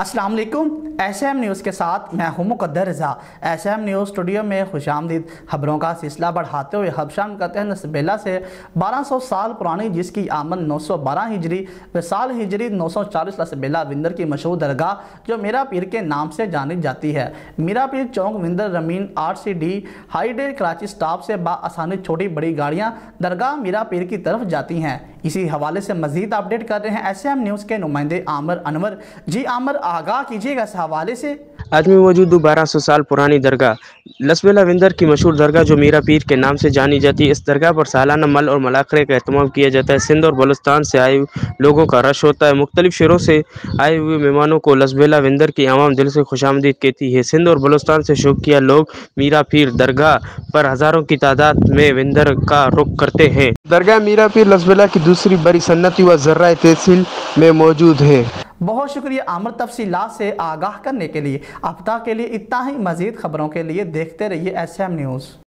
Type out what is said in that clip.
अस्सलाम वालेकुम। SM news के साथ मैं हूं Muqaddar Raza. SM news studio में खुशामदीद। खबरों का सिलसिला बढ़ाते हुए हबशाम कहते हैं नस्बेला से 1200 साल पुरानी, जिसकी आमद 912 हिजरी व साल हिजरी 940 लसबेला विंदर की मशहूर दरगाह जो मीरा पीर के नाम से जानी जाती है। मीरा पीर चौक विंदर रमीन RCD हाईडे कराची स्टाफ से बाआसानी छोटी बड़ी गाड़ियाँ दरगाह मीरा पीर की तरफ जाती हैं। इसी हवाले से मज़ीद अपडेट कर रहे हैं SM न्यूज़ के नुमाइंदे आमिर अनवर। जी आमिर, आगाह कीजिएगा इस हवाले से। आज मैं मौजूद हूँ 1200 साल पुरानी दरगाह लसबेला विंदर की मशहूर दरगाह जो मीरा पीर के नाम से जानी जाती है। इस दरगाह पर सालाना मल और मलाखरे का एहतमाम किया जाता है। सिंध और बलूचिस्तान से आए लोगों का रश होता है। मुख्तलिफ शहरों से आए हुए मेहमानों को लसबेला विंदर की आवाम दिल से खुशामदीद कहती है। सिंध और बलूचिस्तान से शौकिया लोग मीरा पीर दरगाह पर हज़ारों की तादाद में विंदर का रुख करते हैं। दरगाह मीरा पीर लसबेला की दूसरी बड़ी सन्नती व ज़र्रा तहसील में मौजूद है। बहुत शुक्रिया आमिर तफसीलात से आगाह करने के लिए। अब तक के लिए इतना ही। मज़ीद खबरों के लिए देखते रहिए SM न्यूज़।